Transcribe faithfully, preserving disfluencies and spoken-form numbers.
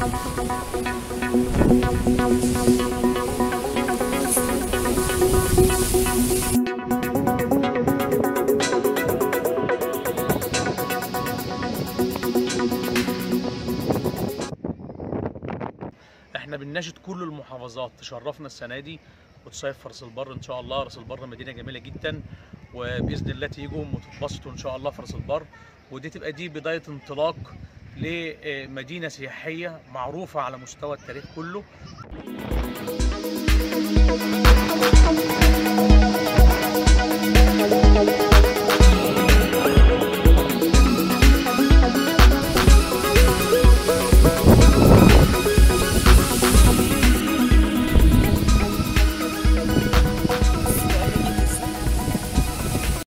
احنا بنناشد كل المحافظات تشرفنا السنه دي وتصيف في راس البر ان شاء الله. راس البر مدينه جميله جدا، وباذن الله تيجوا وتتبسطوا ان شاء الله في راس البر، ودي تبقى دي بدايه انطلاق لمدينه سياحيه معروفه على مستوى التاريخ كله.